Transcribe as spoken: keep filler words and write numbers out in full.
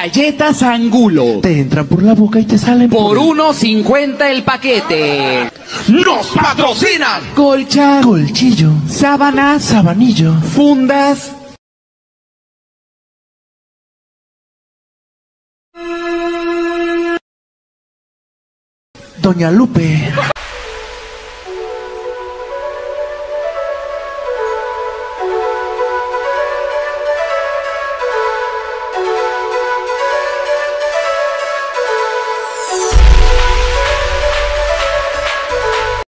Galletas Angulo. Te entran por la boca y te salen Por el- uno cincuenta el paquete. ¡Nos patrocinan! Colcha, Colchillo, sábanas, sabanillo, fundas. Doña Lupe.